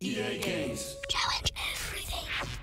EA Games. Challenge everything.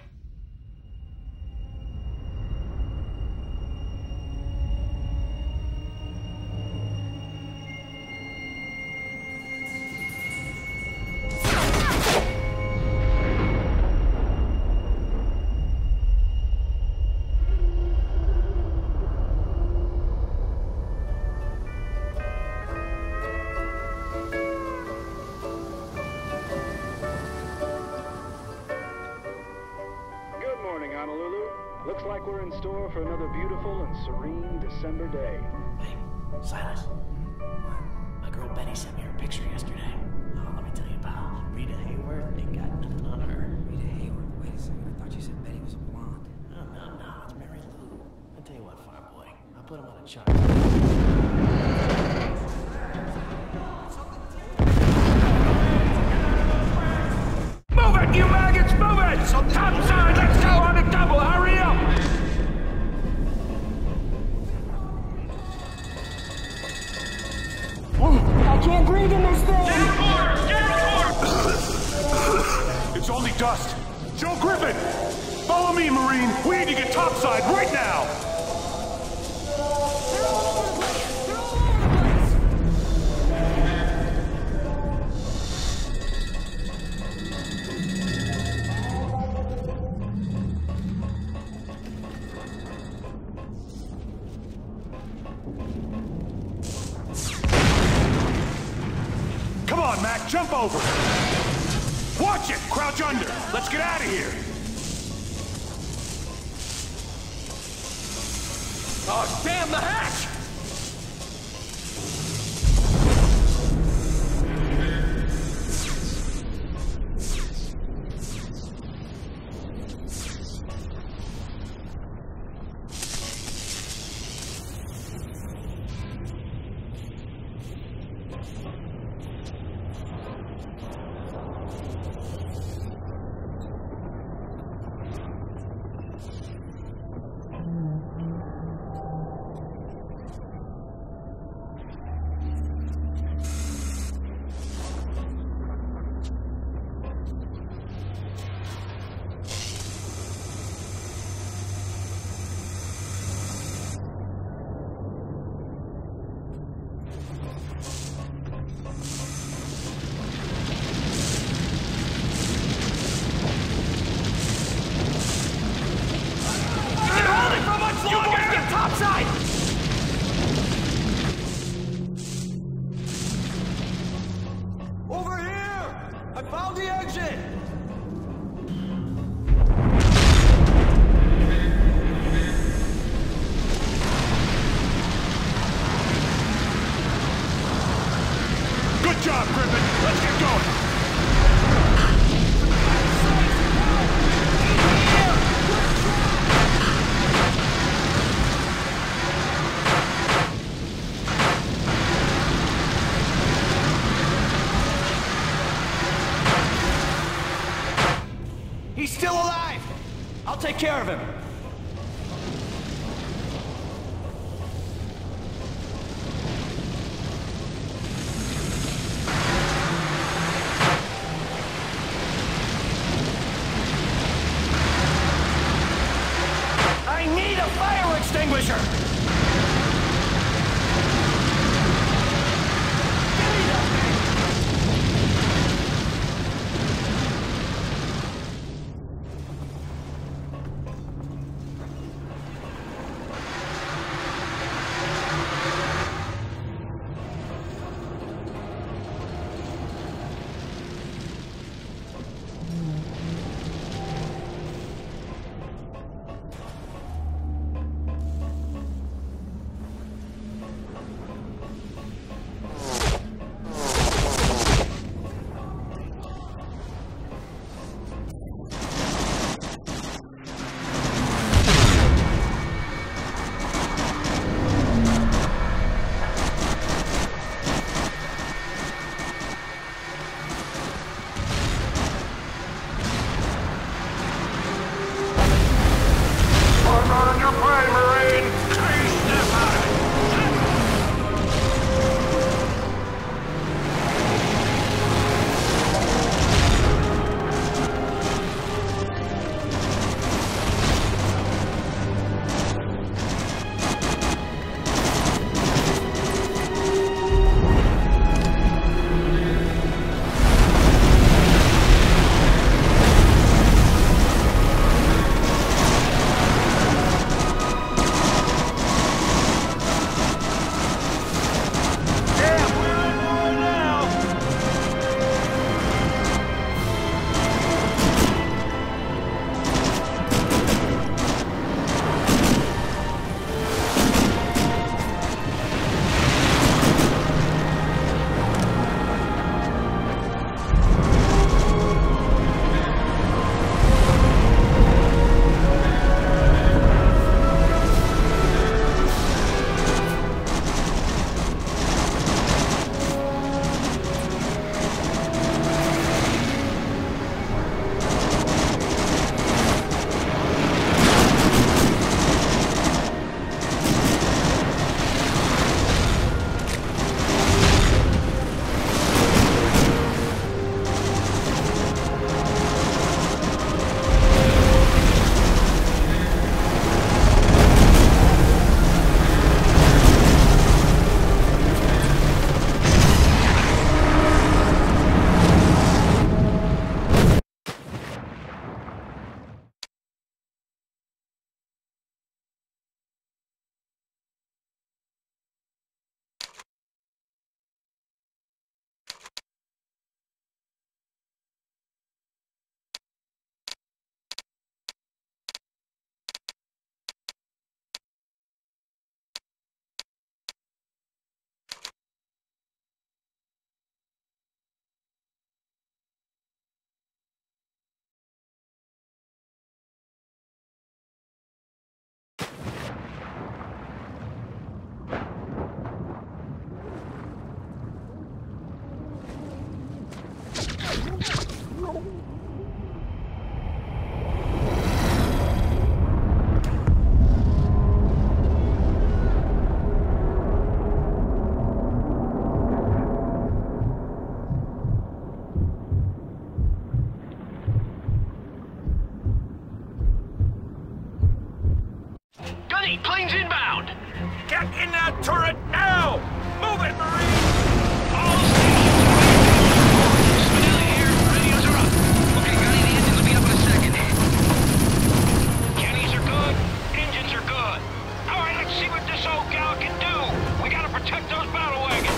Looks like we're in store for another beautiful and serene December day. Hey, Silas. My girl Betty sent me her picture yesterday. Oh, let me tell you about Rita Hayworth. Ain't got nothing on her. Rita Hayworth? Wait a second. I thought you said Betty was a blonde. No. It's Mary Lou. I'll tell you what, farm boy. I'll put him on a chart. Move it, you maggots! Move it! Top side, let's go on a double! Hurry up! I can't breathe in this thing! It's only dust. Joe Griffin! Follow me, Marine! We need to get topside right now! Come on, Mac, jump over! Watch it! Crouch under! Let's get out of here! Oh, damn the hatch! Over here! I found the exit! Good job, Griffin! Let's get going! He's still alive! I'll take care of him. I need a fire extinguisher! Give me that thing! Johnny, plane's inbound! Get in that turret now! Move it, Marine! All stations, Spinelli here, radios are up. Okay, Johnny, the engines will be up in a second. Kennies are good, engines are good. All right, let's see what this old gal can do. We gotta protect those battle wagons.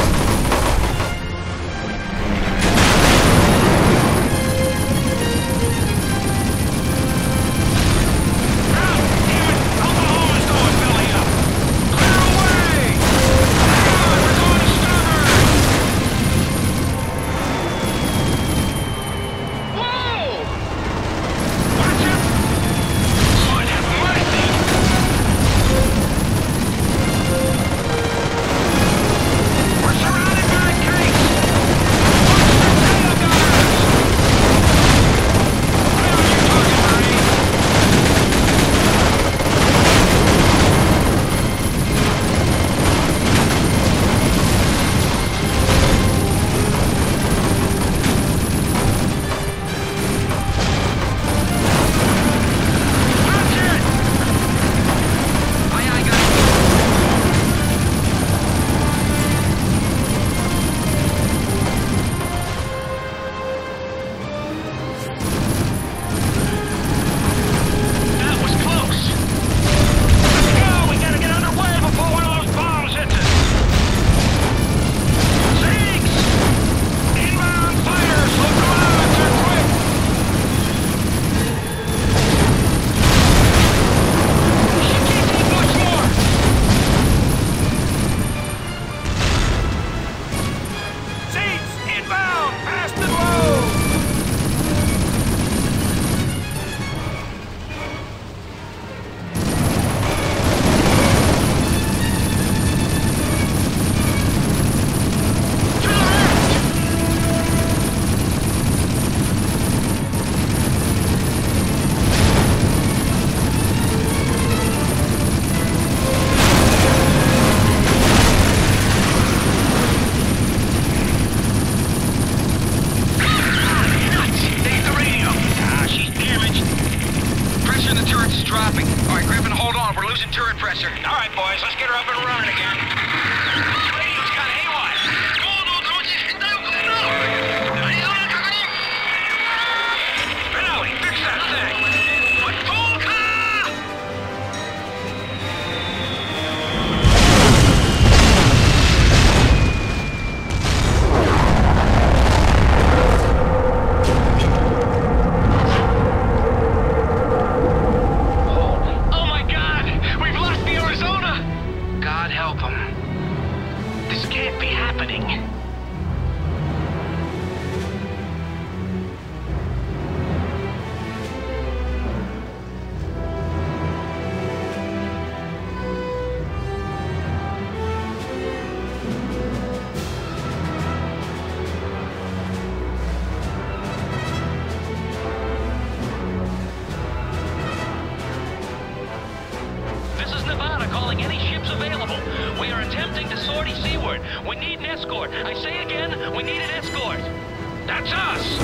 We need an escort. I say it again, we need an escort. That's us!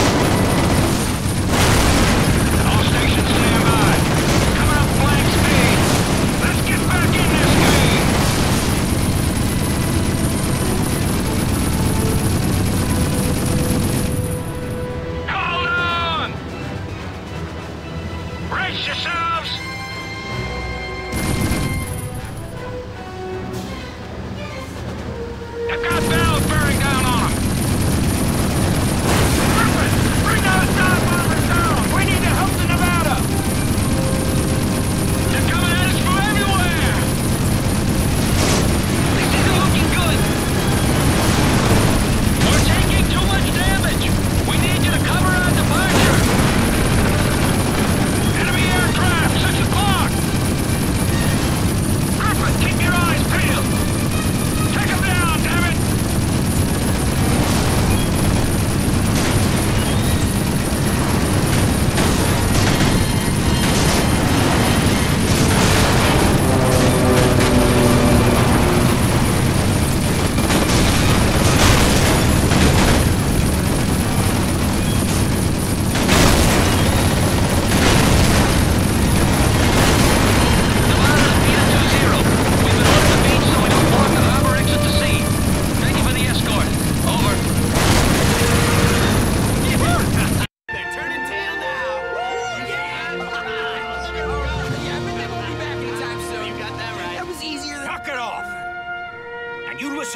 All stations stand by. Coming up flank speed. Let's get back in this game! Hold on! Brace yourselves! They've got valves bearing down on them! Perfect!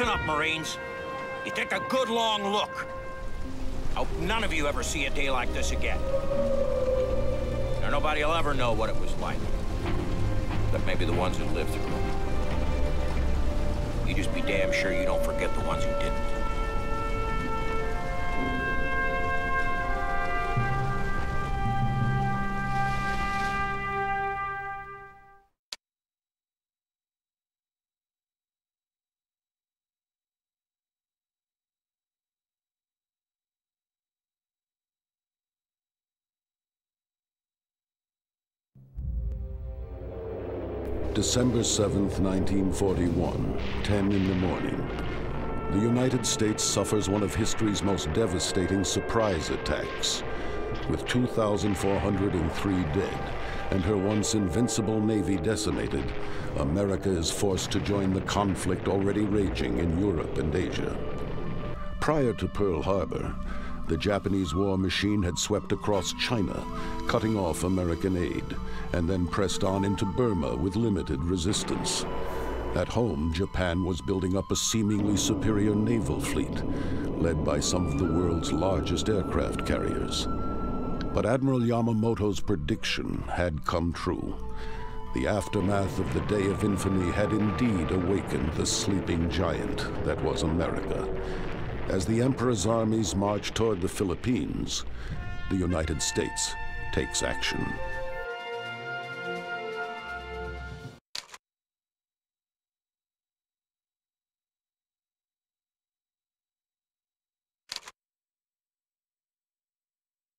Listen up, Marines. You take a good long look. I hope none of you ever see a day like this again. Now, nobody will ever know what it was like. But maybe the ones who lived through it. You just be damn sure you don't forget the ones who didn't. December 7th, 1941, 10 in the morning. The United States suffers one of history's most devastating surprise attacks. With 2,403 dead and her once invincible Navy decimated, America is forced to join the conflict already raging in Europe and Asia. Prior to Pearl Harbor, the Japanese war machine had swept across China, cutting off American aid, and then pressed on into Burma with limited resistance. At home, Japan was building up a seemingly superior naval fleet, led by some of the world's largest aircraft carriers. But Admiral Yamamoto's prediction had come true. The aftermath of the Day of Infamy had indeed awakened the sleeping giant that was America. As the Emperor's armies march toward the Philippines, the United States takes action.